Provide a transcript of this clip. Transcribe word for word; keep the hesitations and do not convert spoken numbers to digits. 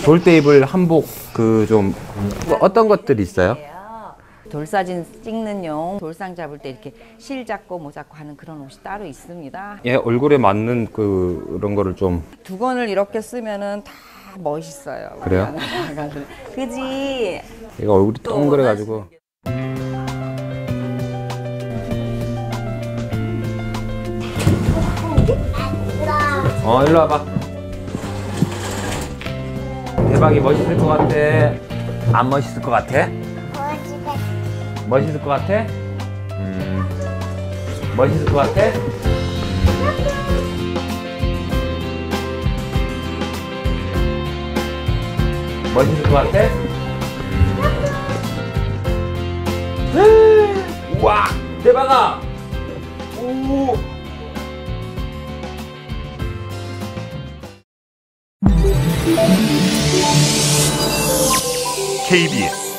돌 때 입을 한복 그 좀 어떤 것들이 있어요? 돌사진 찍는 용, 돌상 잡을 때 이렇게 실 잡고 모 잡고 하는 그런 옷이 따로 있습니다. 얘 얼굴에 맞는 그, 그런 거를 좀 두건을 이렇게 쓰면은 다 멋있어요. 그래요? 그지? 얘가 얼굴이 동그래가지고. 어, 일로 와봐. 대박이 멋있을 것 같아? 안 멋있을 것 같아? 멋있을 것 같아? 음. 멋있을 것 같아? 멋있을 것 같아? 음. 우와! 대박아! 오! 케이비에스